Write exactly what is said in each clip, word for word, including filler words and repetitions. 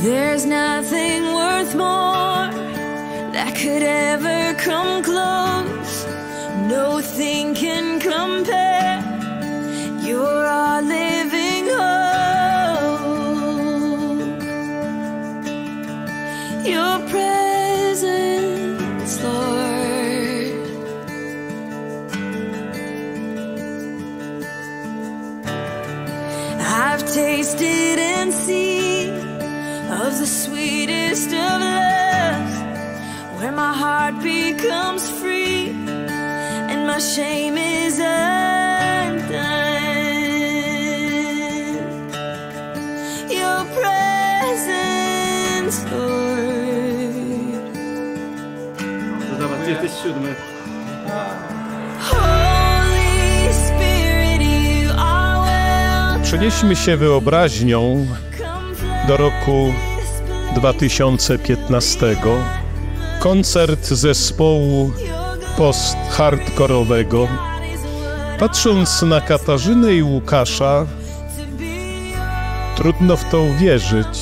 There's nothing worth more that could ever come close. Nothing can compare. You're our living hope. Your presence, Lord. I've tasted and seen of the sweetest of loves, where my heart becomes free and my shame is undone. Your presence, Lord. Holy Spirit, you are welcome. Przenieśmy się wyobraźnią do roku dwa tysiące piętnastego. Koncert zespołu post-hardkorowego. Patrząc na Katarzynę i Łukasza, trudno w to uwierzyć,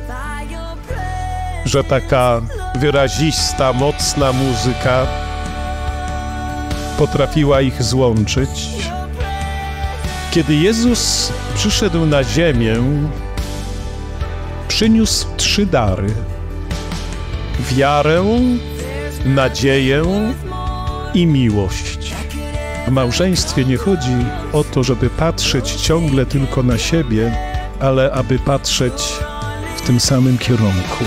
że taka wyrazista, mocna muzyka potrafiła ich złączyć. Kiedy Jezus przyszedł na ziemię, przyniósł trzy dary: wiarę, nadzieję i miłość. W małżeństwie nie chodzi o to, żeby patrzeć ciągle tylko na siebie, ale aby patrzeć w tym samym kierunku.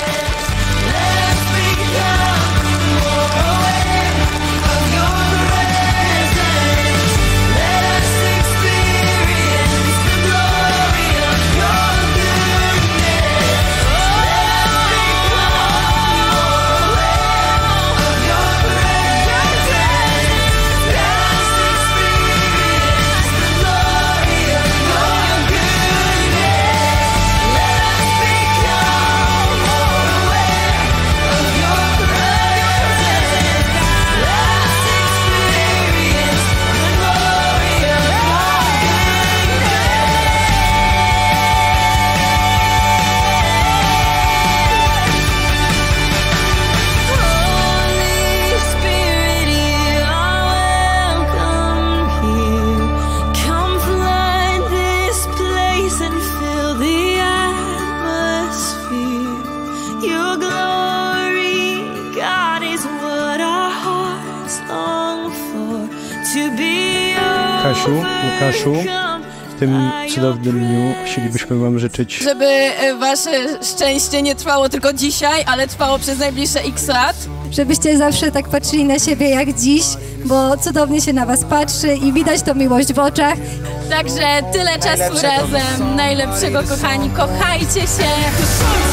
Kasiu, Łukaszu, w tym cudownym dniu chcielibyśmy wam życzyć, żeby wasze szczęście nie trwało tylko dzisiaj, ale trwało przez najbliższe x lat. Żebyście zawsze tak patrzyli na siebie jak dziś, bo cudownie się na was patrzy i widać tą miłość w oczach. Także tyle czasu razem, najlepszego, kochani, kochajcie się.